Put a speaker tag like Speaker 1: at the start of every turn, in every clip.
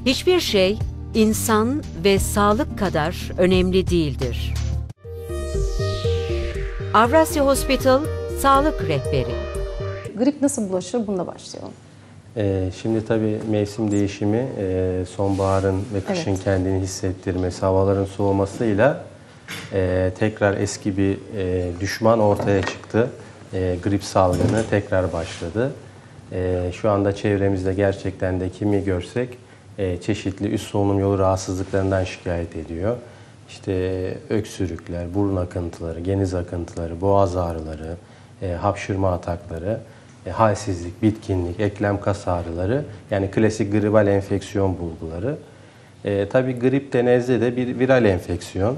Speaker 1: Hiçbir şey insan ve sağlık kadar önemli değildir. Avrasya Hospital Sağlık Rehberi.
Speaker 2: Grip nasıl bulaşır? Bununla başlayalım.
Speaker 3: Şimdi tabii mevsim değişimi, sonbaharın ve kışın kendini hissettirmesi, havaların soğumasıyla tekrar eski bir düşman ortaya çıktı. Grip salgını tekrar başladı. Şu anda çevremizde gerçekten de kimi görsek çeşitli üst solunum yolu rahatsızlıklarından şikayet ediyor. İşte öksürükler, burun akıntıları, geniz akıntıları, boğaz ağrıları, hapşırma atakları, halsizlik, bitkinlik, eklem kas ağrıları, yani klasik gribal enfeksiyon bulguları. Tabii grip de nezle de bir viral enfeksiyon.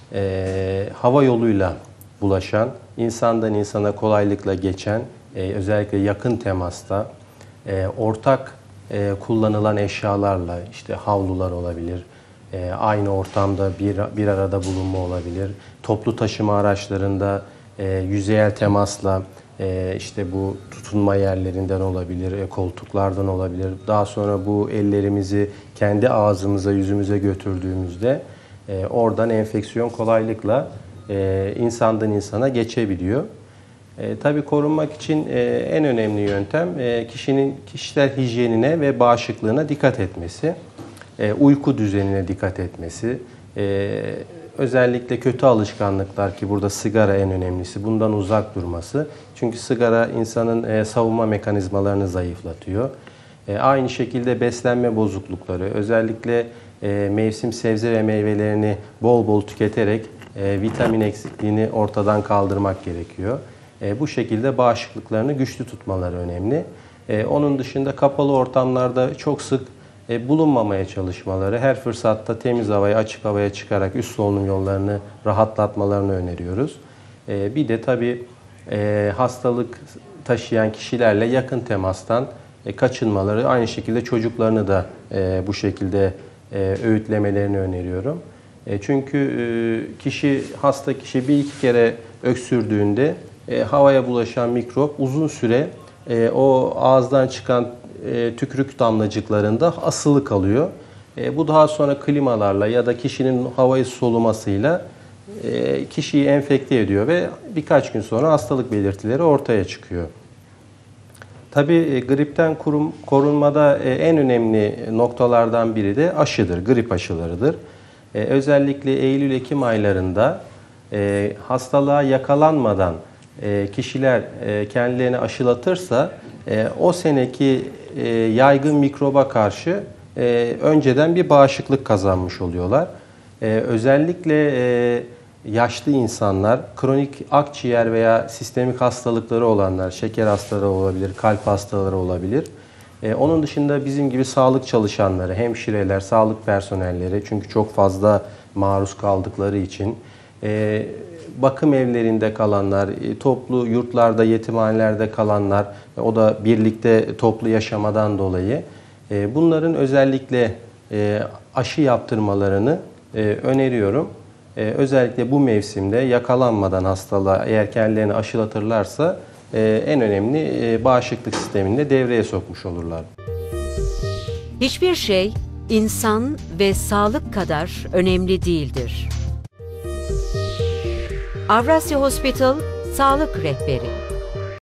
Speaker 3: Hava yoluyla bulaşan, insandan insana kolaylıkla geçen, özellikle yakın temasta, ortak kullanılan eşyalarla, işte havlular olabilir, aynı ortamda bir arada bulunma olabilir, toplu taşıma araçlarında yüzeyel temasla, işte bu tutunma yerlerinden olabilir, koltuklardan olabilir. Daha sonra bu ellerimizi kendi ağzımıza, yüzümüze götürdüğümüzde oradan enfeksiyon kolaylıkla insandan insana geçebiliyor. Tabii korunmak için en önemli yöntem kişinin kişisel hijyenine ve bağışıklığına dikkat etmesi, uyku düzenine dikkat etmesi, özellikle kötü alışkanlıklar ki burada sigara en önemlisi, bundan uzak durması. Çünkü sigara insanın savunma mekanizmalarını zayıflatıyor. Aynı şekilde beslenme bozuklukları, özellikle mevsim sebze ve meyvelerini bol bol tüketerek vitamin eksikliğini ortadan kaldırmak gerekiyor. Bu şekilde bağışıklıklarını güçlü tutmaları önemli. Onun dışında kapalı ortamlarda çok sık bulunmamaya çalışmaları, her fırsatta temiz havaya, açık havaya çıkarak üst solunum yollarını rahatlatmalarını öneriyoruz. Bir de tabii hastalık taşıyan kişilerle yakın temastan kaçınmaları, aynı şekilde çocuklarını da bu şekilde öğütlemelerini öneriyorum. Çünkü hasta kişi bir iki kere öksürdüğünde havaya bulaşan mikrop uzun süre o ağızdan çıkan tükürük damlacıklarında asılı kalıyor. Bu daha sonra klimalarla ya da kişinin havayı solumasıyla kişiyi enfekte ediyor ve birkaç gün sonra hastalık belirtileri ortaya çıkıyor. Tabii gripten korunmada en önemli noktalardan biri de aşıdır, grip aşılarıdır. Özellikle Eylül-Ekim aylarında hastalığa yakalanmadan kişiler kendilerini aşılatırsa o seneki yaygın mikroba karşı önceden bir bağışıklık kazanmış oluyorlar. Özellikle yaşlı insanlar, kronik akciğer veya sistemik hastalıkları olanlar, şeker hastaları olabilir, kalp hastaları olabilir. Onun dışında bizim gibi sağlık çalışanları, hemşireler, sağlık personelleri, çünkü çok fazla maruz kaldıkları için, bakım evlerinde kalanlar, toplu yurtlarda, yetimhanelerde kalanlar, o da birlikte toplu yaşamadan dolayı bunların özellikle aşı yaptırmalarını öneriyorum. Özellikle bu mevsimde yakalanmadan hastalığa eğer kendilerini aşılatırlarsa en önemli bağışıklık sistemini de devreye sokmuş olurlar.
Speaker 1: Hiçbir şey insan ve sağlık kadar önemli değildir. Avrasya Hospital Sağlık Rehberi.